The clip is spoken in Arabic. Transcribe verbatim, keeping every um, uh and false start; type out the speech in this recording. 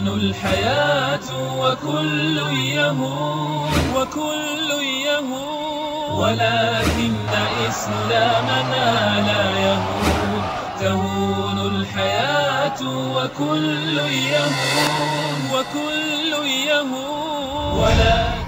تهون الحياة وكل يهون وكل يهون، ولكن إسلامنا لا يهون. تهون الحياة وكل يهون وكل يهون، ولا